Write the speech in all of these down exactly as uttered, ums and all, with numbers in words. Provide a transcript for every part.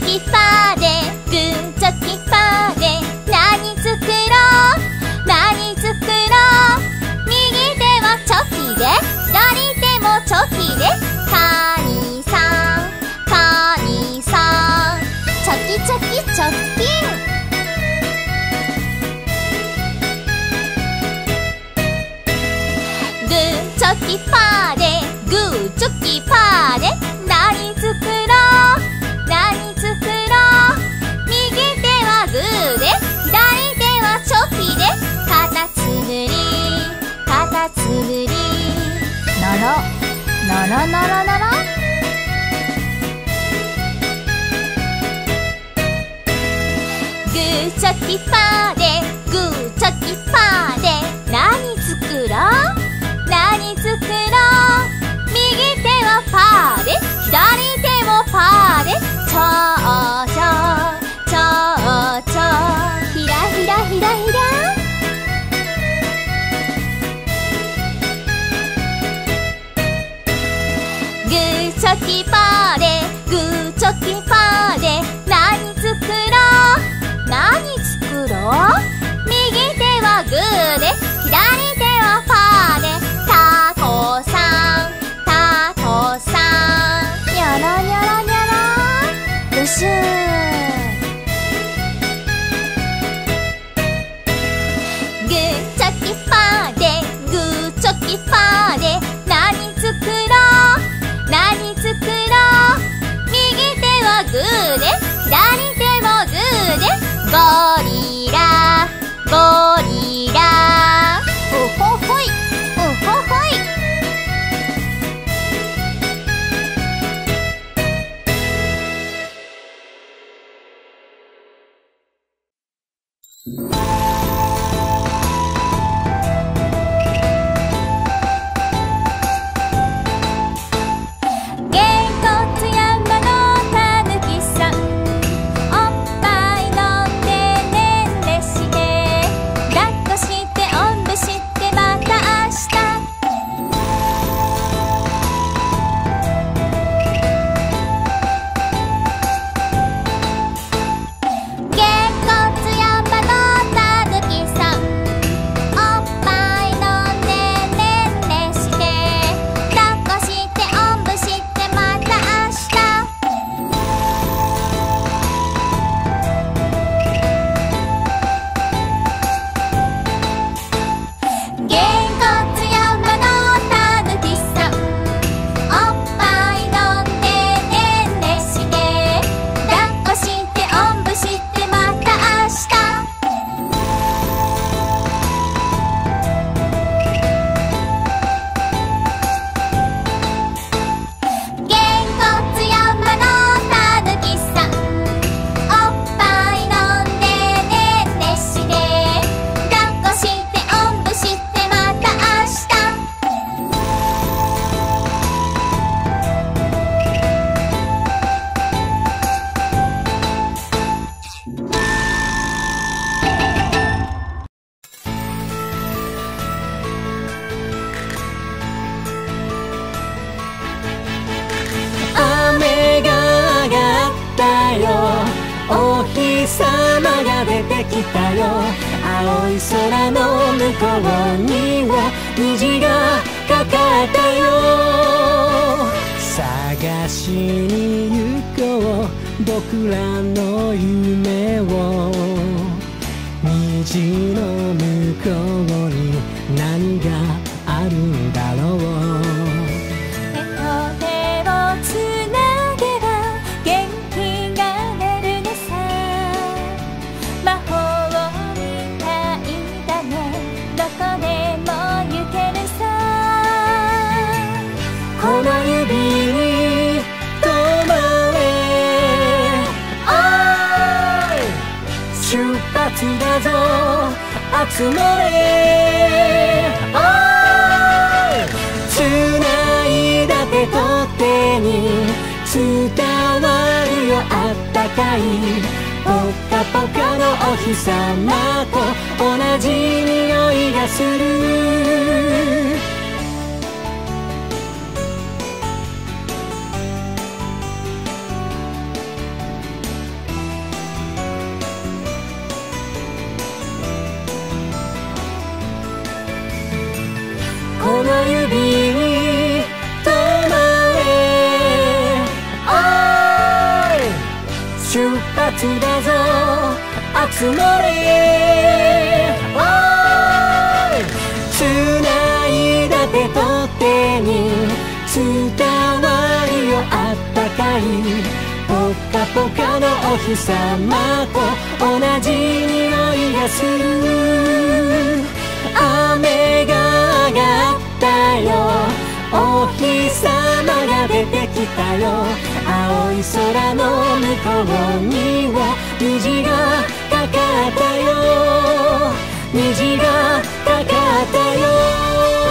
キパーでグーチョキパーで何作ろう何作ろう。右手はチョキで左手もチョキでカニさんカニさんチョキチョキチョッキン。グーチョキパーでグーチョキパーで何作ろう何作ろう。右手はグーで左手はチョキでカタツムリカタツムリノロノロノロノロ。グーチョキパーでグーチョキパーで何作ろう何作ろう。右手はパーで左手もパーでちょうちょちょうちょひらひらひらひら。グーチョキパーでグーチョキパーで何作ろう何作ろう。右手はグーで左手はパーでタコさんタコさんニョロニョロニョロブシュー。グーチョキパーでグーチョキパーで何作ろう何作ろう。右手はグーで左手もグーでゴリラゴリラうほほいうほほい。げんこつ山のたぬきさんおっぱい飲んでねんねして抱っこしておんぶしてまた明日。げんこつ山のたぬきさんおっぱい飲んでねんねして抱っこしておんぶしてまた明日。げんこつ山のたぬきさんおっぱい飲んでねんねして抱っこしておんぶしてまた明日。げんこつ山のたぬきさんおっぱい飲んでねんねして抱っこしておんぶしてまた明日。 雨が上がったよお日様が出てきたよ青い空の向こうには虹がかかったよ探しに行こう僕らの夢を虹の向こうに何があるんだろう手と手をつなげば元気が出るねさ魔法みたいだねどこでも行けるさこの指に止まれおい出発だぞ集まれおい繋いだ手と手に伝わるよあったかいポカポカのお日様と同じ匂いがする集まれ、おーい、つないだ手と手に伝わるよあったかいポカポカのお日様と同じ匂いがする。雨が上がったよ、お日様が出てきたよ。青い空の向こうには虹がかかったよ、虹がかかったよ。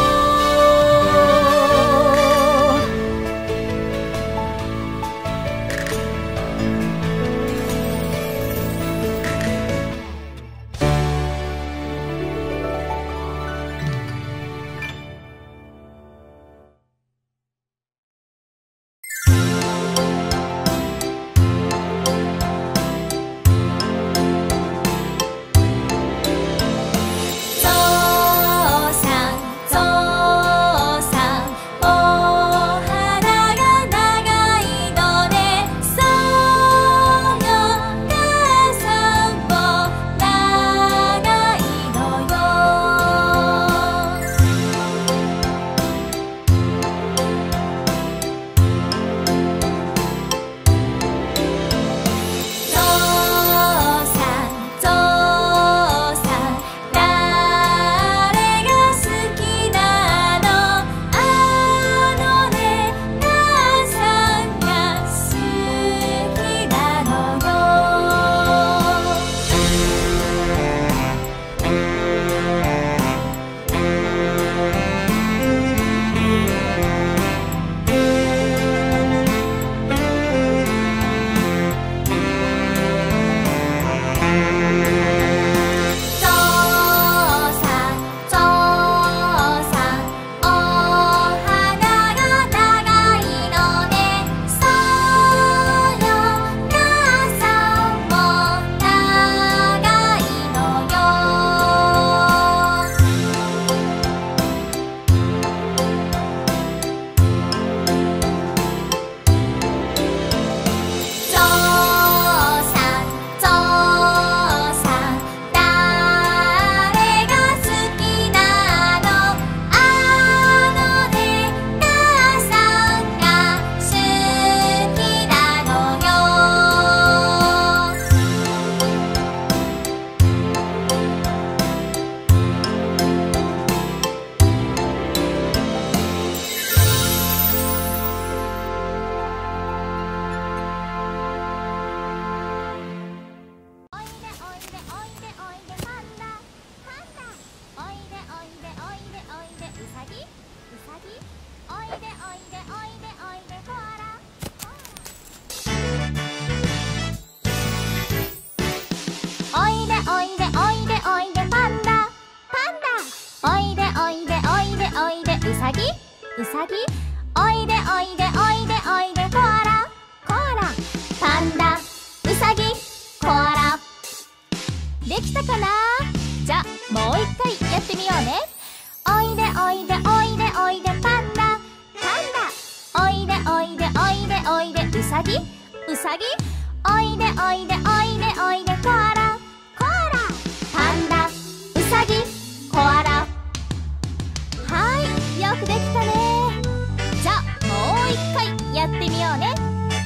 うさぎ、おいでおいでおいでおいでコアラコアラ、パンダ、うさぎ、コアラ。できたかな？じゃもう一回やってみようね。おいでおいでおいでおいでパンダパンダ、おいでおいでおいでおいでうさぎうさぎ、おいでおいでおいでおいでコアラコアラ、パンダ、うさぎ、コアラ。はい、よくできたね。じゃあもう一回やってみようね。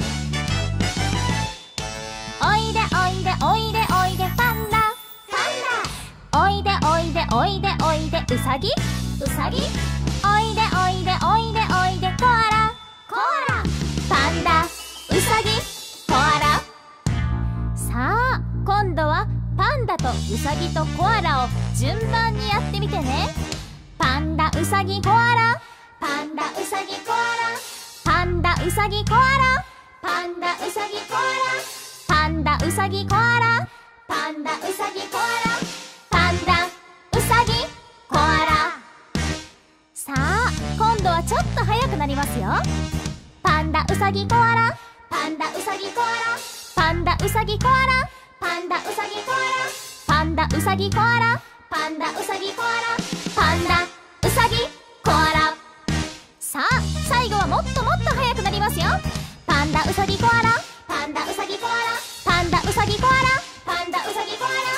おいでおいでおいでおいでパンダパンダ、おいでおいでおいでおいでうさぎうさぎ、おいでおいでおいでおいでコアラコアラ、パンダ、うさぎ、コアラ。さあ今度はパンダとうさぎとコアラを順番にやってみてね。パンダ、うさぎ、コアラ、パンダ、うさぎ、コアラ、パンダ、うさぎ、コアラ、パンダ、うさぎ、コアラ、パンダ、うさぎ、コアラ、パンダ、うさぎ、コアラ、パンダ、うさぎ、コアラ。さあ今度はちょっと速くなりますよ。パンダ、うさぎ、コアラ、パンダ、うさぎ、コアラ、パンダ、うさぎ、コアラ、パンダ、うさぎ、コアラ、パンダ、うさぎ、コアラ、パンダ、うさぎ、コアラ、パンダ、うさぎ、コアラ。さあ最後はもっともっと速くなりますよ。パンダ、うさぎ、コアラ、パンダ、うさぎ、コアラ、パンダ、うさぎ、コアラ、パンダ、うさぎ、コアラ、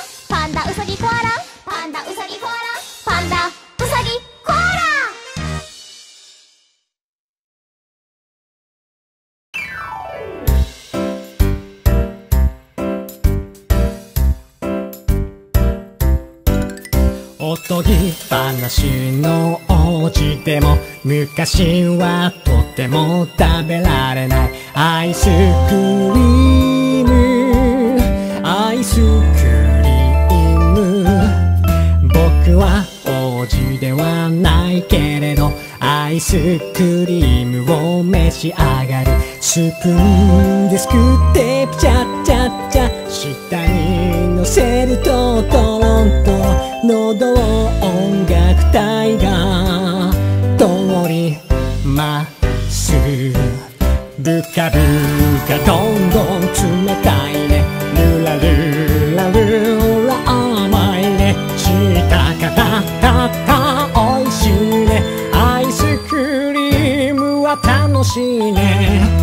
おとぎ話のお家でも昔はとても食べられないアイスクリームアイスクリーム僕は王子ではないけれどアイスクリームを召し上がるスプーンですくってピチャチャチャ下に乗せるとトロンと喉を音楽隊が通りますブカブカどんどん冷たいねルラルラルラ甘いねしたかたたたおいしいねアイスクリームは楽しいね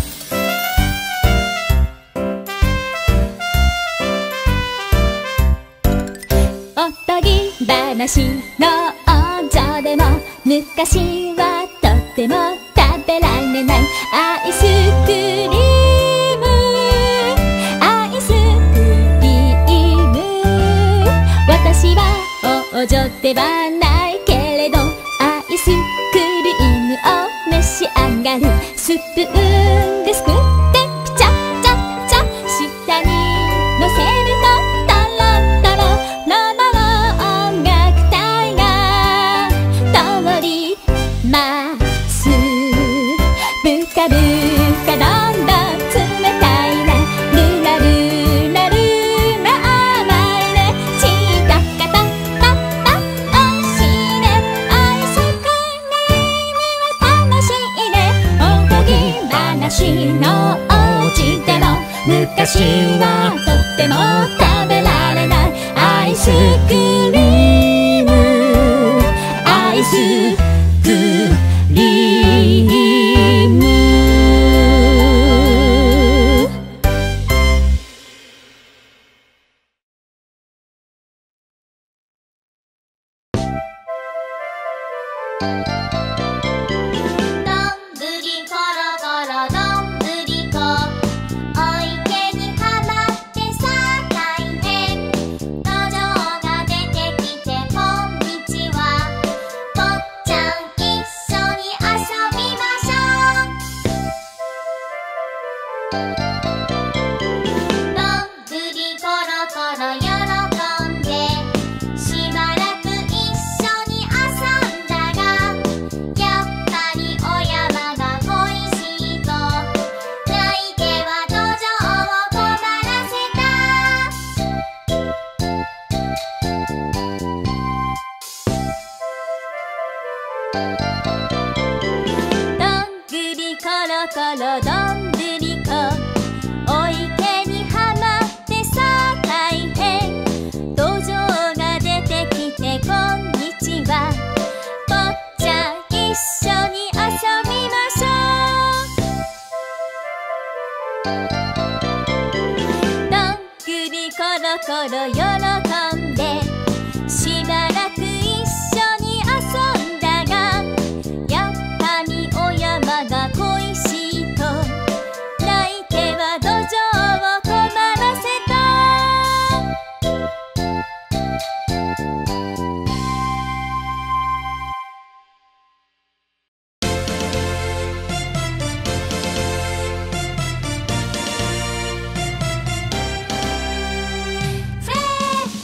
おとぎ話の王女でも昔はとっても食べられないアイスクリームアイスクリーム私は王女ではないけれどアイスクリームを召し上がるスプーンですくってピチャチャチャ下に乗せるとトロトロ喉の音楽隊が通りますブカブカどんどん冷たいねルラルラルラ甘いねしたかたたたおいしいねアイスクリームは楽しいねおとぎ話のお家でも昔はとっても食べられないアイスクリームアイスクリームどんぶりころころどんぶりこお池にはまってさ大変土壌が出てきてこんにちは坊ちゃん一緒に遊びましょうどんぶりころころ喜んでしばらく一緒に遊んだがやっぱりお山が恋しいと泣いては土壌を困らせどんぐりころころどんぐりこお池にはまってさ大変土壌が出てきてこんにちは坊ちゃん一緒に遊びましょうどんぐりころころ喜んでしばらく一緒に遊んだがやっぱりお山が恋しいと泣いては土壌を困らせたフレー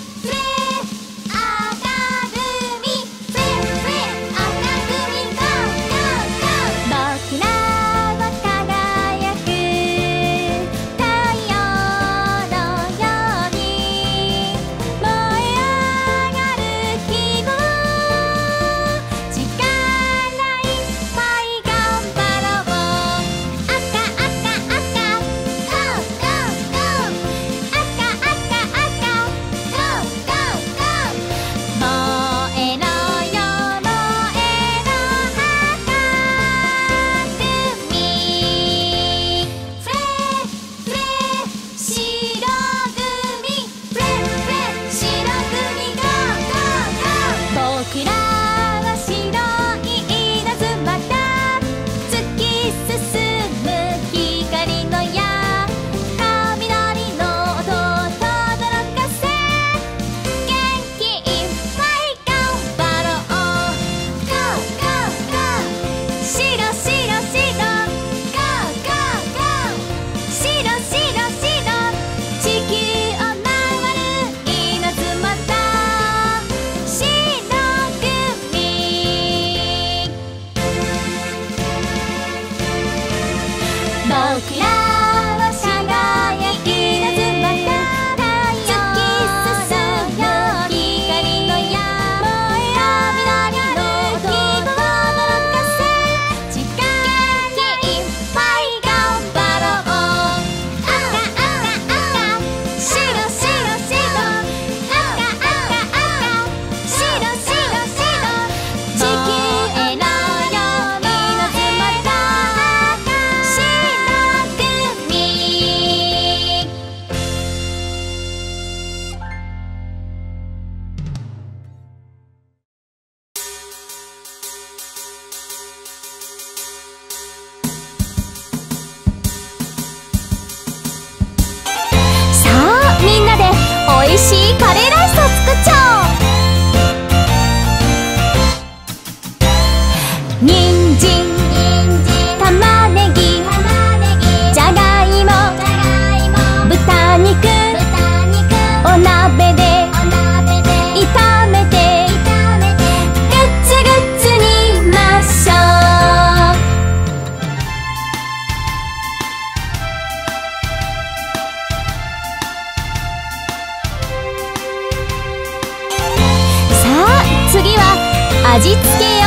味付けよ。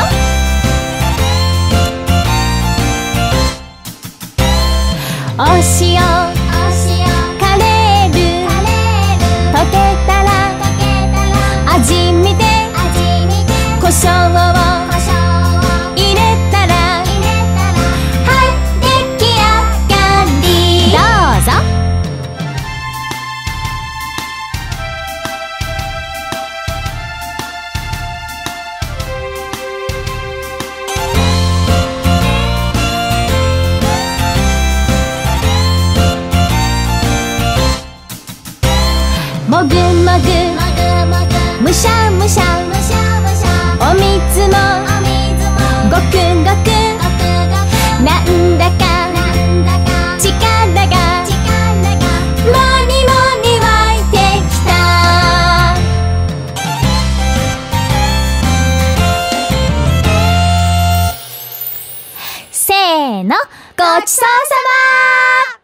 お塩、カレール溶けたら味見て、胡椒を入れたら、はい出来上がり。どうぞ。もぐもぐむしゃむしゃ、お水もごくごく、なんだか力がもりもり湧いてきた。せーの、ごちそうさま。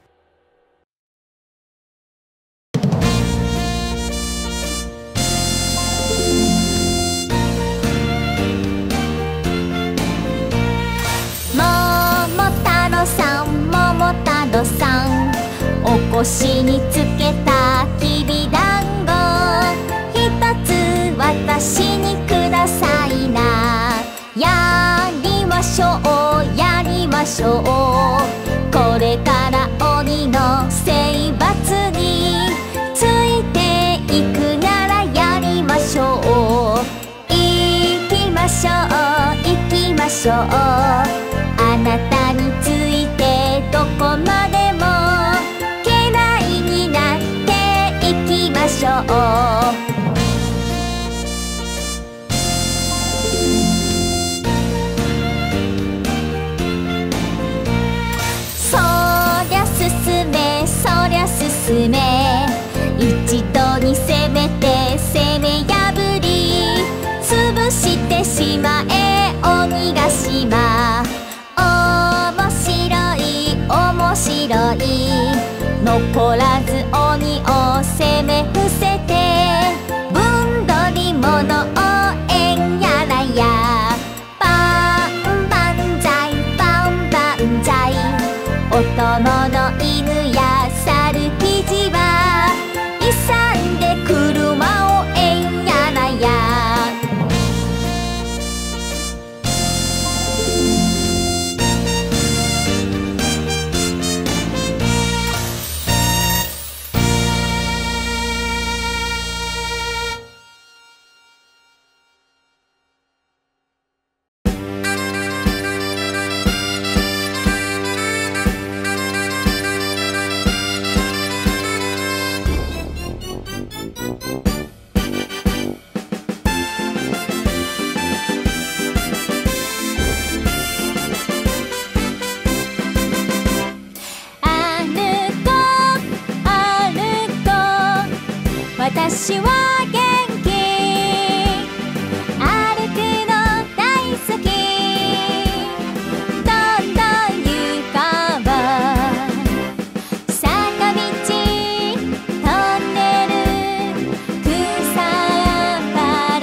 さん、お腰につけたきびだんご、ひとつ私にくださいな。やりましょうやりましょう、これから鬼の征伐についていくならやりましょう。行きましょう行きましょう、あなたについてどこまでも嫌いになっていきましょう。そりゃ進めそりゃ進め、一度に攻めて攻め破り潰してしまえ鬼ヶ島。面白い面白い、残らず鬼を攻め伏せて、ぶんどり者をえんやらや。バンバンザイバンバンザイ、お供の犬や猿生地は勇んで車をえんやらや。私は元気、歩くの大好き、どんどん行こう、坂道トンネル草原、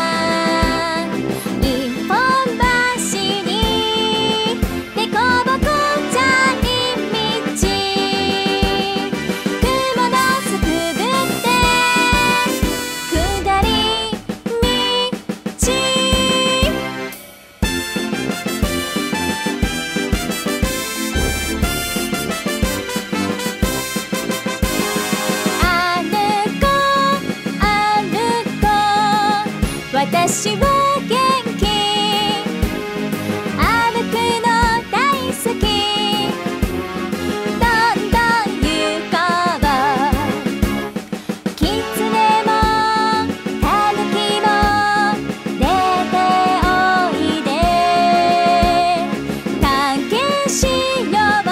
一本橋にでこぼこちゃい道、雲のすくぐって下り道、歩こう歩こう、私は元気、歩くの大好き、どんどん行こう、キツネもタヌキも出ておいで、探検しよう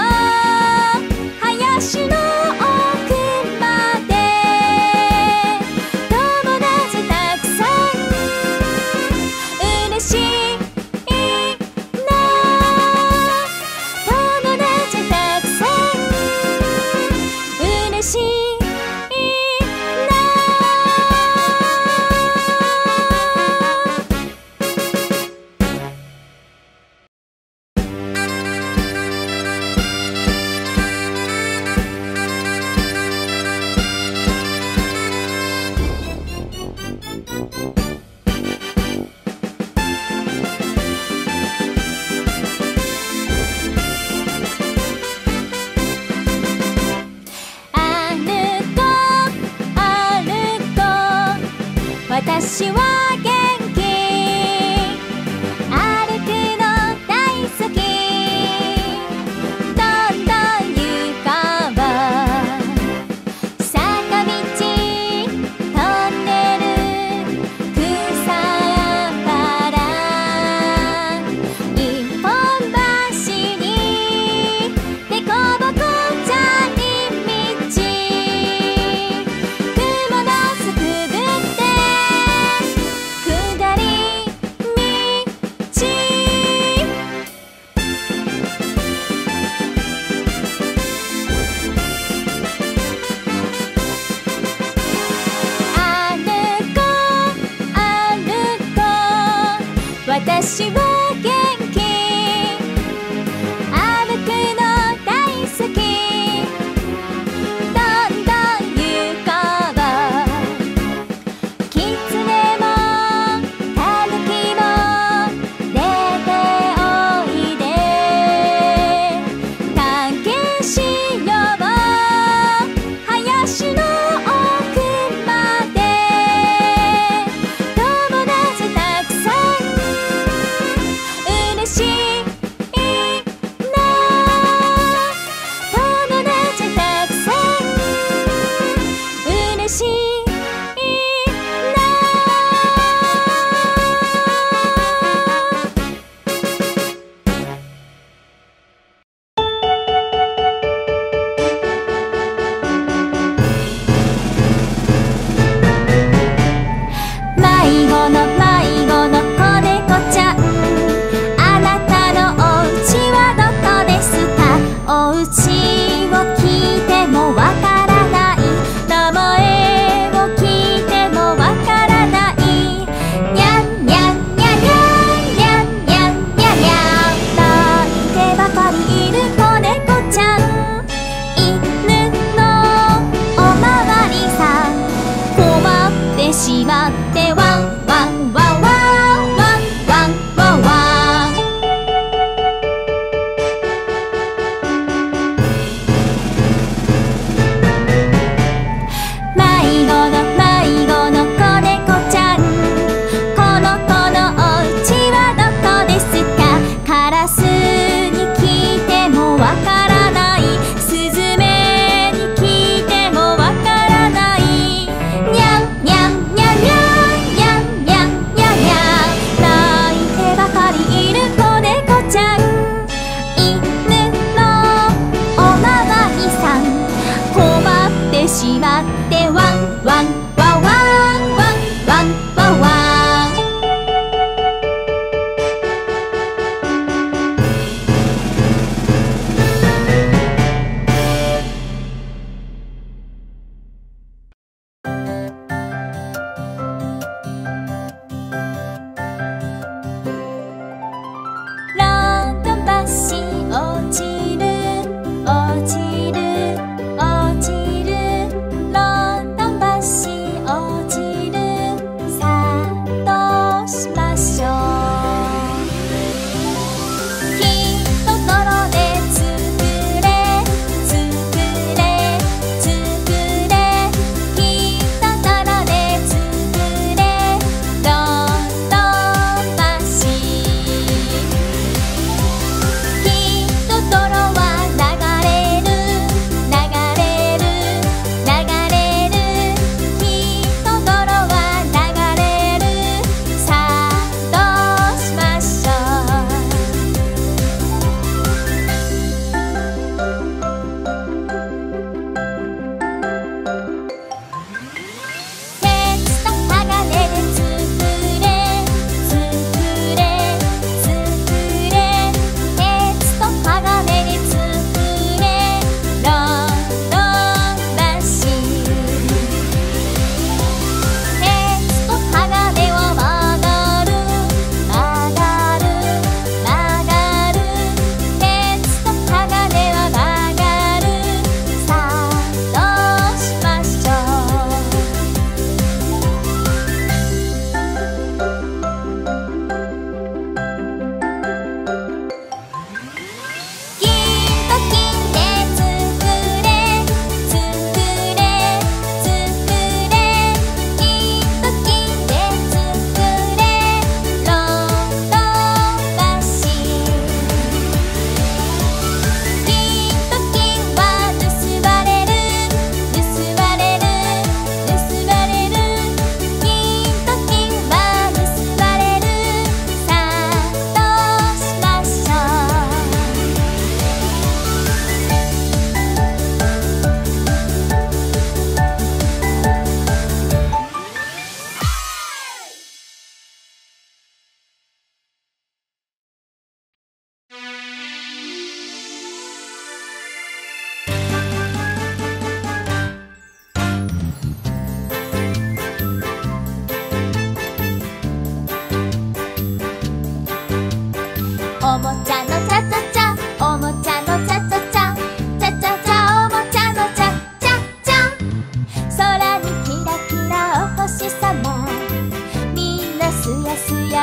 林の奥まで、友達たくさん私は元気歩くの大好きどんどん行こうキツネもタヌキも出ておいで探検しよう林の奥まで友達たくさん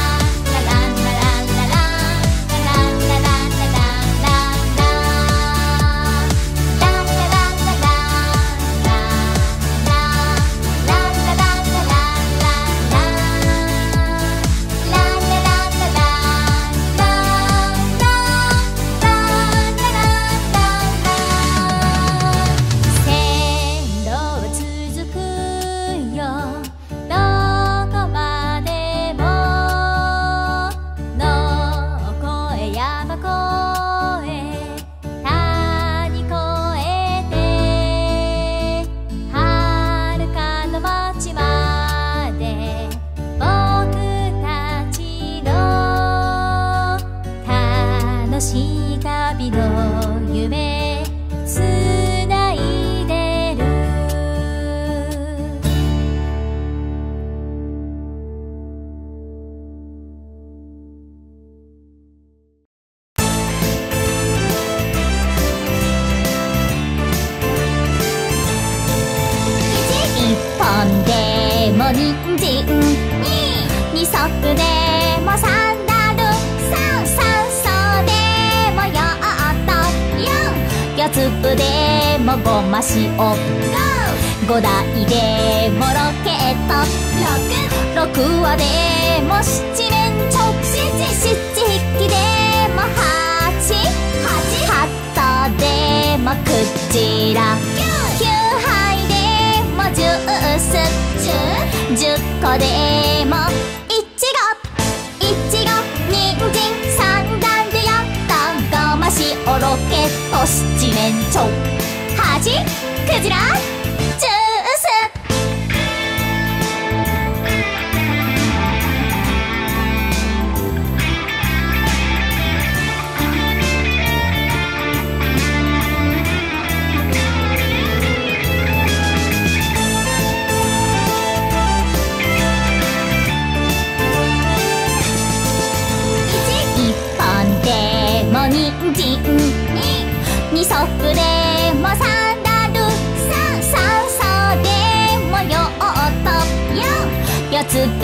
人参二足でもサンダル三三層でもヨット四四粒でもごま塩五五台でもロケット六六羽でも七面鳥七七匹でも八八頭でもクジラ九杯でもジュース十個でもいちごいちごにんじん三段でやったごま塩ロケット七面鳥八クジラジュース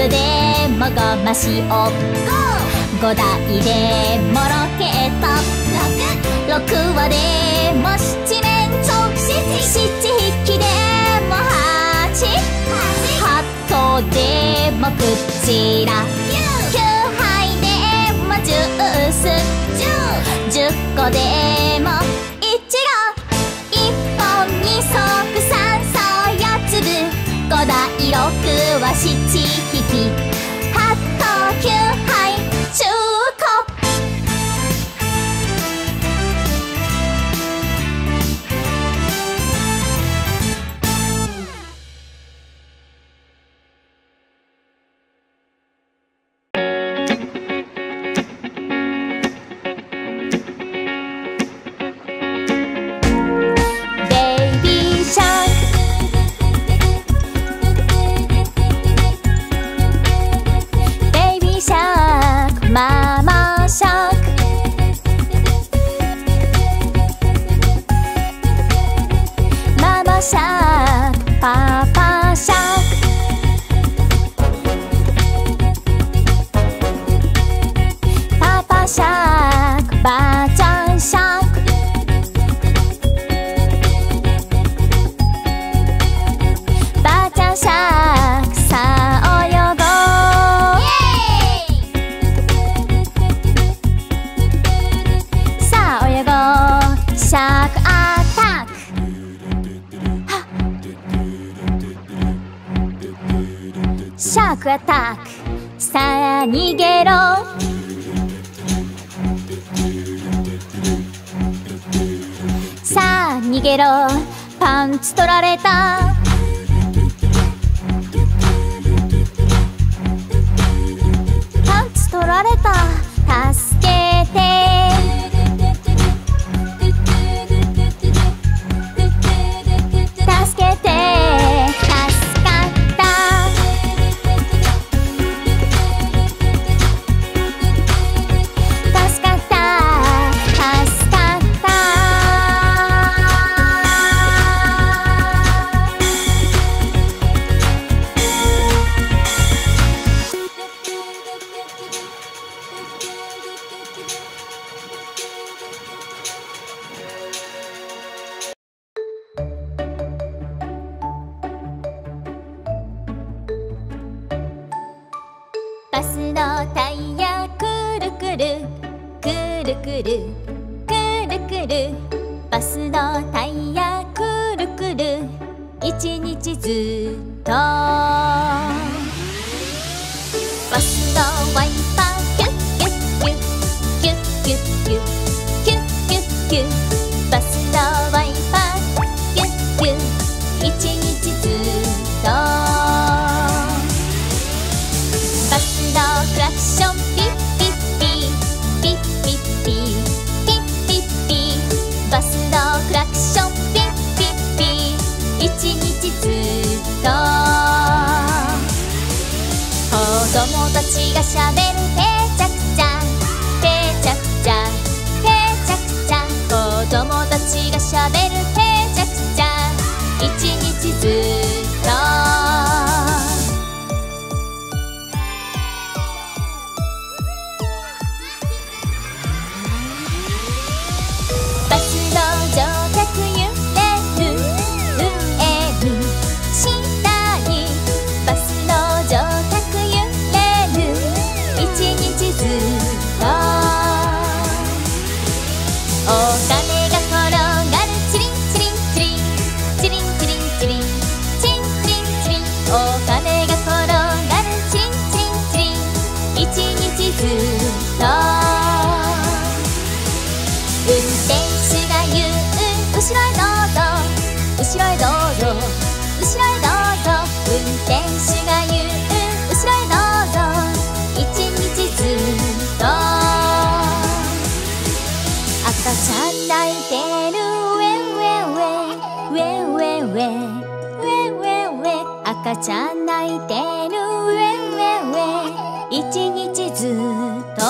でもごましおごだいでもロケットろくわでも七面鳥七匹でもハチはっとでもクジラきゅうはいでもジュースじゅっこでもイチゴいっぽんに足さんそうよつぶごだいろくはしちひきはっときゅうはいじゅっこシャークアタックさあ逃げろさあ逃げろパンツ取られたパンツ取られた助けて助けてバスのタイヤくるくるくるくるくるくるバスのタイヤくるくる一日ずっとバスのワイパーキュッキュッキュッキュッキュッキュッキュッキュッキュッバスのワイパーキュッキュッ一日ずっとバスのクラクションピッピッピピッピッピピッピッピバスのクラクションピッピッピ一日ずっと子供たちがしゃべるぺちゃくちゃぺちゃくちゃぺちゃくちゃ子供たちがしゃべるぺちゃくちゃ一日ずっとバスの乗客揺れる上に下にバスの乗客揺れる一日ずっとお金が転がるチリンチリンチリンチリンチリンチリンチリンチリンチリンお金が転がるチリンチリンチリン一日ずっと運転手が言う後ろへどうぞ後ろへどうぞ後ろへどうぞ運転手が言う後ろへどうぞ一日ずっと赤ちゃん泣いてるウェンウェンウェンウェンウェンウェンウェンウェンウェン赤ちゃん泣いてるウェンウェンウェン一日ずっと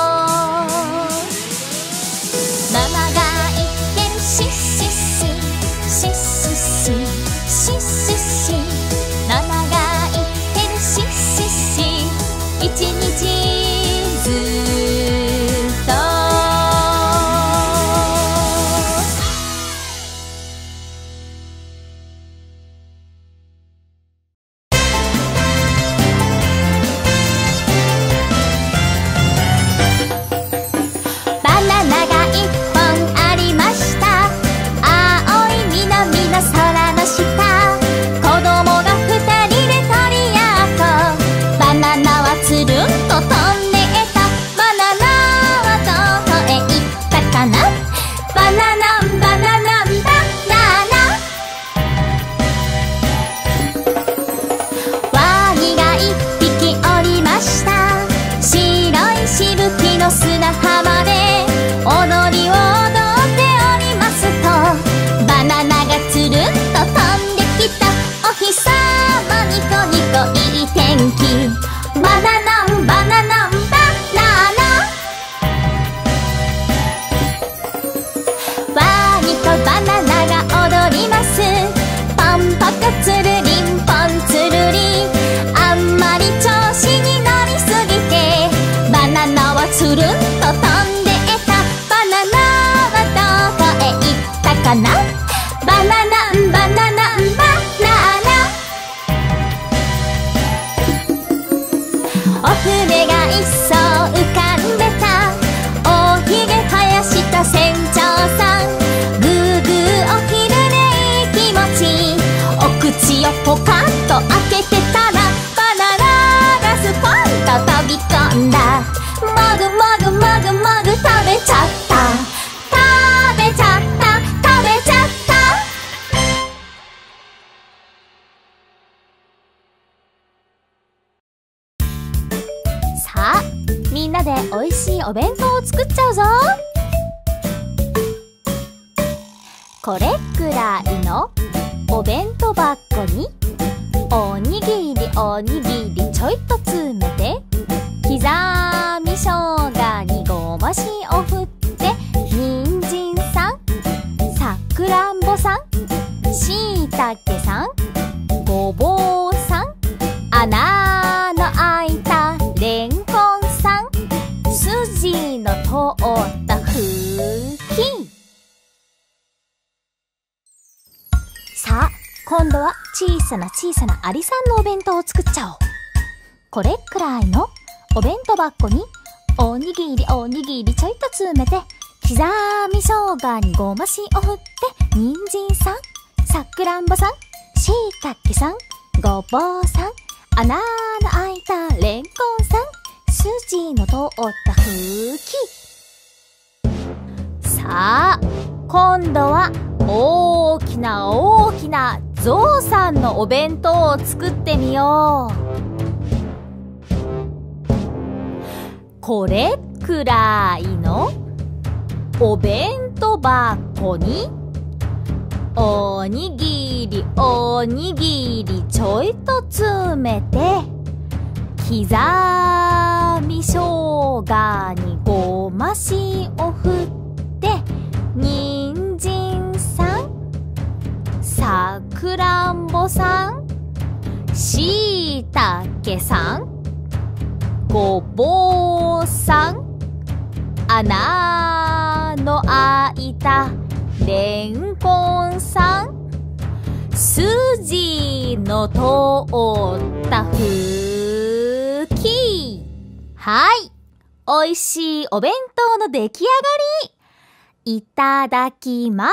ママが言ってるシッシッシシッシッシシッシッシママが言ってるシッシッシつるんと飛んでたバナナはどこへ行ったかな。バナナンバナナンバナナ。お船が一艘浮かんでた。おひげ生やした船長さん。グーグーお昼寝気持ちいい。お口をポカッと開けてたらバナナがスポンと飛び込んだ。もぐもぐもぐもぐ食べちゃった。食べちゃった食べちゃった。さあみんなでおいしいお弁当を作っちゃうぞ。これくらいのお弁当箱におにぎりおにぎりちょいと詰めて、刻み生姜にごま塩を振って、人参さん、さくらんぼさん、しいたけさん、ごぼうさん、穴の開いたれんこんさん、筋の通ったふき。さあ今度は小さな小さなアリさんのお弁当を作っちゃおう。これくらいのお弁当箱におにぎりおにぎりちょいと詰めて、刻み生姜にごま塩を振って、人参さん、さくらんぼさん、しいたけさん、ごぼうさん、穴の開いたれんこんさん、筋の通ったふき。さあ今度は大きな大きなゾウさんのお弁当を作ってみよう。これくらいのお弁当箱におにぎりおにぎりちょいと詰めて、刻み生姜にごま塩を振って、人参さん、さくらんぼさん、しいたけさん、ごぼうさん、穴の開いたれんこんさん、筋の通ったふき。はい、おいしいお弁当の出来上がり。いただきます。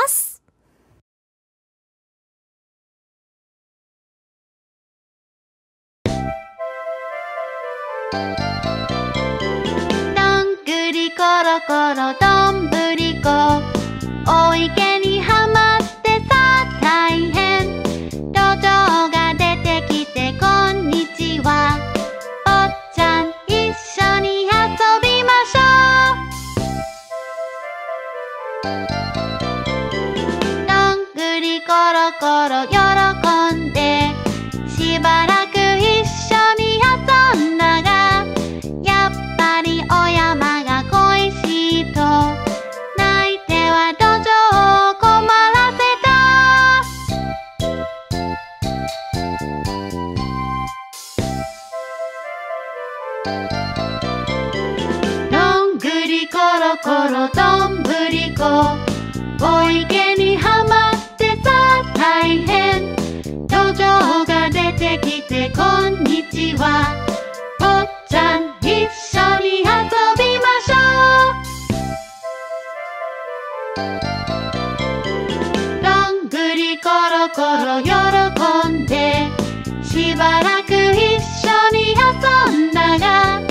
コロコロどんぶりこ、お池にはまってさ大変。ドジョウが出てきてこんにちは。おっちゃん一緒に遊びましょう。どんぐりコロコロ喜んで、しばらく一緒に遊んだが、やっぱりお山が恋しいと泣いてはドジョウを困らせた。どんぐりコロコロどんぶりこ、お池にはまってさ大変。ドジョウが出てきてこんにちは。おっちゃん一緒に遊びましょう。どんぐりコロコロ喜んで、しばらく一緒に遊んだが、